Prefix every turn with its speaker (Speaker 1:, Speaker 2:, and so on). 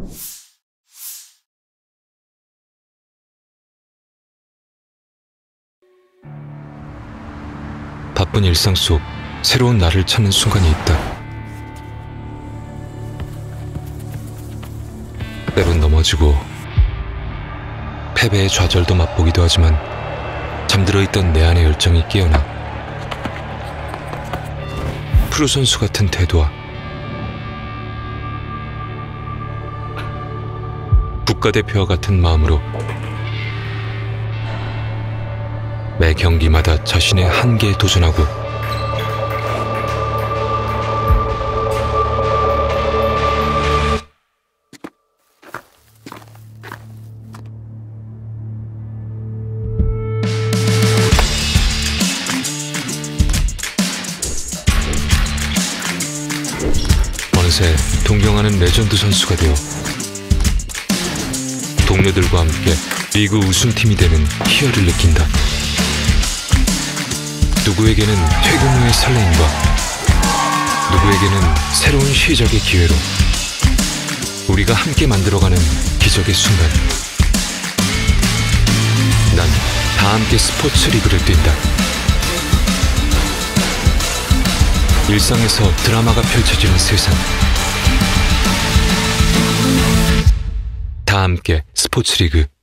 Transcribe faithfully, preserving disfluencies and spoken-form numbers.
Speaker 1: 바쁜 일상 속 새로운 나를 찾는 순간이 있다. 때론 넘어지고 패배의 좌절도 맛보기도 하지만 잠들어 있던 내 안의 열정이 깨어나 프로 선수 같은 태도와 국가대표와 같은 마음으로 매 경기마다 자신의 한계에 도전하고 어느새 동경하는 레전드 선수가 되어 동료들과 함께 리그 우승팀이 되는 희열을 느낀다. 누구에게는 퇴근 후의 설레임과 누구에게는 새로운 시작의 기회로 우리가 함께 만들어가는 기적의 순간. 난 다 함께 스포츠 리그를 뛴다. 일상에서 드라마가 펼쳐지는 세상. 다 함께 스포츠 리그.